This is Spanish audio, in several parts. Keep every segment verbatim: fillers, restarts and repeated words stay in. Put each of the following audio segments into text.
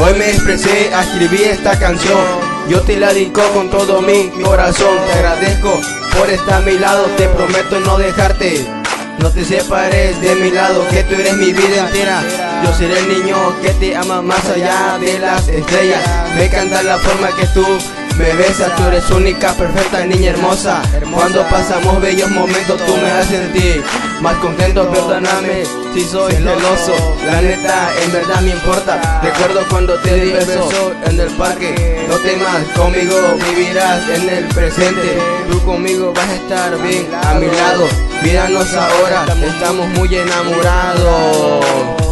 Hoy me expresé, escribí esta canción. Yo te la dedico con todo mi corazón. Te agradezco por estar a mi lado. Te prometo no dejarte. No te separes de mi lado, que tú eres mi vida entera. Yo seré el niño que te ama más allá de las estrellas. Me encanta la forma que tú me besas, tú eres única, perfecta, niña hermosa. Cuando pasamos bellos momentos tú me haces sentir más contento. Perdóname si soy celoso, la neta en verdad me importa. Recuerdo cuando te di el beso en el parque. No temas, conmigo vivirás en el presente. Tú conmigo vas a estar bien a mi lado. Míranos ahora, estamos muy enamorados.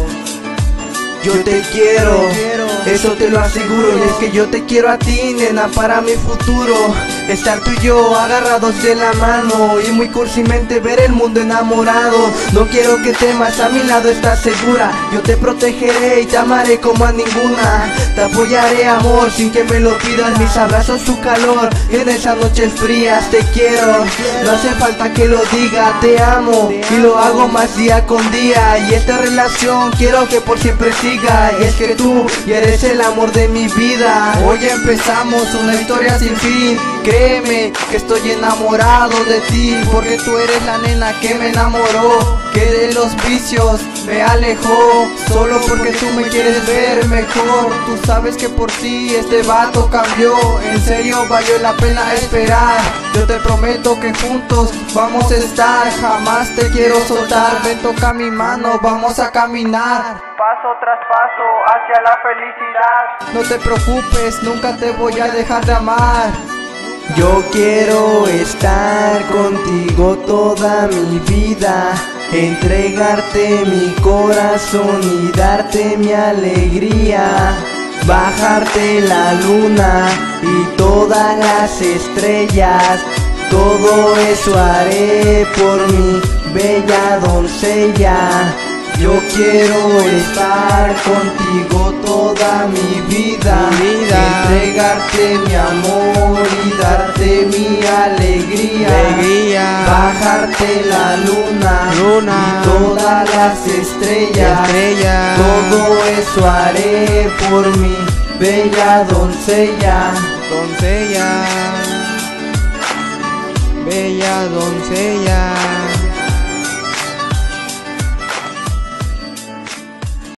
Yo te quiero, eso te lo aseguro. Y es que yo te quiero a ti, nena, para mi futuro. Estar tú y yo agarrados de la mano y muy cursimente ver el mundo enamorado. No quiero que temas, a mi lado estás segura. Yo te protegeré y te amaré como a ninguna. Te apoyaré, amor, sin que me lo pidas. Mis abrazos, su calor, en esas noches frías. Te quiero, no hace falta que lo diga. Te amo y lo hago más día con día. Y esta relación quiero que por siempre siga. Y es que tú y eres el amor de mi vida. Hoy empezamos una historia sin fin. Créeme que estoy enamorado de ti, porque tú eres la nena que me enamoró, que de los vicios me alejó. Solo porque tú me quieres ver mejor. Tú sabes que por ti este vato cambió. En serio valió la pena esperar. Yo te prometo que juntos vamos a estar. Jamás te quiero soltar. Ven, toca mi mano, vamos a caminar paso tras paso hacia la felicidad. No te preocupes, nunca te voy a dejar de amar. Yo quiero estar contigo toda mi vida, entregarte mi corazón y darte mi alegría. Bajarte la luna y todas las estrellas, todo eso haré por mi bella doncella. Yo quiero estar contigo toda mi vida, mi vida. Entregarte mi amor y darte mi alegría, alegría. Bajarte la luna, luna. y todas las estrellas, estrella. Todo eso haré por mi bella doncella. Doncella, bella doncella.